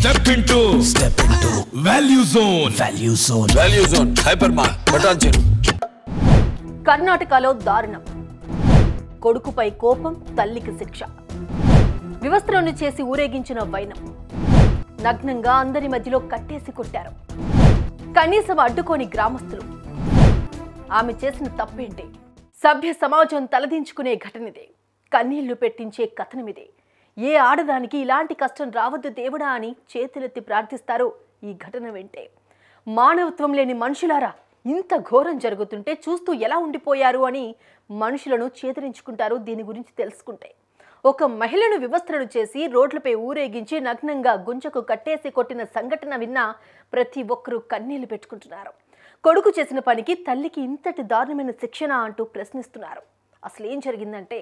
Step into Value Zone. Value Zone. Hypermart. Button. కర్ణాటకలో దారుణం. కొడుకుపై కోపం, తల్లికి శిక్ష. వివస్త్రాన్ని చేసి ఊరేగించిన వైనం. నగ్నంగా అందరి మధ్యలో కట్టేసి కొట్టారు. కనీసం అడ్డుకోని గ్రామస్తులు. ఆమె చేసిన తప్పేంటి? సభ్య సమాజం తలదించుకునే ఘటనిదే. కన్నీళ్లు పెట్టించే కథనమిదే. ఏ ఆడదానికి ఇలాంటి కష్టం రావద్దు దేవుడా అని చేతులెత్తి ప్రార్థిస్తారో ఈ ఘటన వింటే. మానవత్వం లేని మనుషులారా, ఇంత ఘోరం జరుగుతుంటే చూస్తూ ఎలా ఉండిపోయారు అని మనుషులను చేదరించుకుంటారు దీని గురించి తెలుసుకుంటే. ఒక మహిళను వివస్త్రను చేసి రోడ్లపై ఊరేగించి నగ్నంగా గుంజకు కట్టేసి కొట్టిన సంఘటన విన్నా ప్రతి ఒక్కరూ కన్నీళ్లు పెట్టుకుంటున్నారు. కొడుకు చేసిన పనికి తల్లికి ఇంతటి దారుణమైన శిక్షణ అంటూ ప్రశ్నిస్తున్నారు. అసలు ఏం జరిగిందంటే,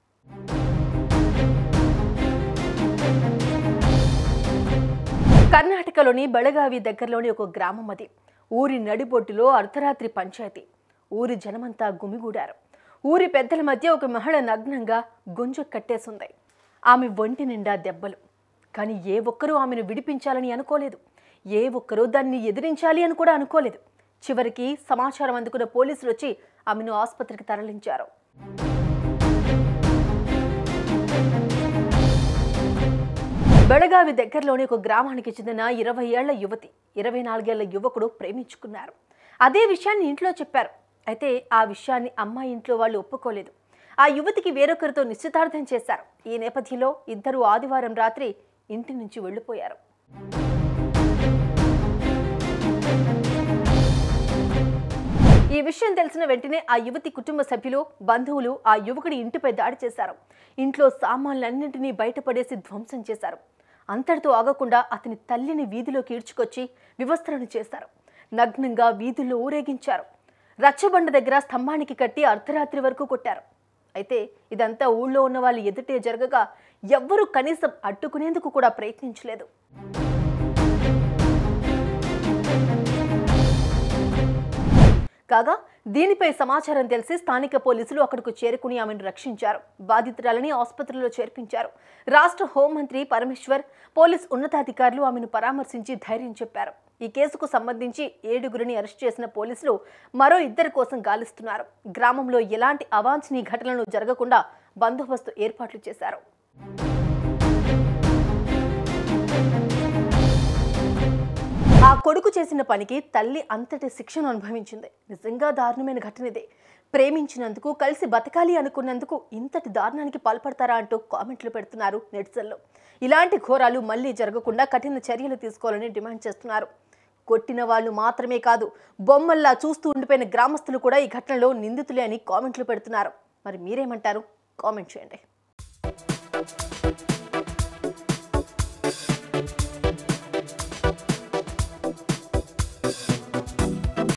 కర్ణాటకలోని బెళగావి దగ్గరలోని ఒక గ్రామం అది. ఊరి నడిబొడ్డులో అర్ధరాత్రి పంచాయతీ. ఊరి జనమంతా గుమిగూడారు. ఊరి పెద్దల మధ్య ఒక మహిళ నగ్నంగా గుంజ కట్టేసుంది. ఆమె ఒంటి నిండా దెబ్బలు. కానీ ఏ ఒక్కరూ ఆమెను విడిపించాలని అనుకోలేదు. ఏ ఒక్కరూ దాన్ని ఎదిరించాలి అని కూడా అనుకోలేదు. చివరికి సమాచారం అందుకున్న పోలీసులు వచ్చి ఆమెను ఆసుపత్రికి తరలించారు. బెళగావి దగ్గరలోని ఒక గ్రామానికి చెందిన 20 ఏళ్ల యువతి, 24 ఏళ్ల యువకుడు ప్రేమించుకున్నారు. అదే విషయాన్ని ఇంట్లో చెప్పారు. అయితే ఆ విషయాన్ని అమ్మాయి ఇంట్లో వాళ్ళు ఒప్పుకోలేదు. ఆ యువతికి వేరొకరితో నిశ్చితార్థం చేశారు. ఈ నేపథ్యంలో ఇద్దరు ఆదివారం రాత్రి ఇంటి నుంచి వెళ్లిపోయారు. ఈ విషయం తెలిసిన వెంటనే ఆ యువతి కుటుంబ సభ్యులు, బంధువులు ఆ యువకుడి ఇంటిపై దాడి చేశారు. ఇంట్లో సామాన్లన్నింటినీ బయటపడేసి ధ్వంసం చేశారు. అంతటితో ఆగకుండా అతని తల్లిని వీధిలోకి ఈడ్చుకొచ్చి వివస్త్రను చేశారు. నగ్నంగా వీధుల్లో ఊరేగించారు. రచ్చబండ దగ్గర స్తంభానికి కట్టి అర్ధరాత్రి వరకు కొట్టారు. అయితే ఇదంతా ఊళ్ళో ఉన్న వాళ్ళు ఎదుటే జరగగా ఎవ్వరూ కనీసం అడ్డుకునేందుకు కూడా ప్రయత్నించలేదు. కాగా దీనిపై సమాచారం తెలిసి స్థానిక పోలీసులు అక్కడకు చేరుకుని ఆమెను రక్షించారు. బాధితురాలని ఆసుపత్రిలో చేర్పించారు. రాష్ట్ర హోంమంత్రి పరమేశ్వర్, పోలీస్ ఉన్నతాధికారులు ఆమెను పరామర్శించి ధైర్యం చెప్పారు. ఈ కేసుకు సంబంధించి 7గురిని అరెస్ట్ చేసిన పోలీసులు మరో 2 కోసం గాలిస్తున్నారు. గ్రామంలో ఎలాంటి అవాంఛనీయ ఘటనలు జరగకుండా బందోబస్తు ఏర్పాట్లు చేశారు. ఆ కొడుకు చేసిన పనికి తల్లి అంతటి శిక్షను అనుభవించింది. నిజంగా దారుణమైన ఘటన ఇదే. ప్రేమించినందుకు, కలిసి బతకాలి అనుకున్నందుకు ఇంతటి దారుణానికి పాల్పడతారా అంటూ కామెంట్లు పెడుతున్నారు నెటిజన్లు. ఇలాంటి ఘోరాలు మళ్లీ జరగకుండా కఠిన చర్యలు తీసుకోవాలని డిమాండ్ చేస్తున్నారు. కొట్టిన వాళ్ళు మాత్రమే కాదు, బొమ్మల్లా చూస్తూ ఉండిపోయిన గ్రామస్తులు కూడా ఈ ఘటనలో నిందితులే అని కామెంట్లు పెడుతున్నారు. మరి మీరేమంటారు? కామెంట్ చేయండి.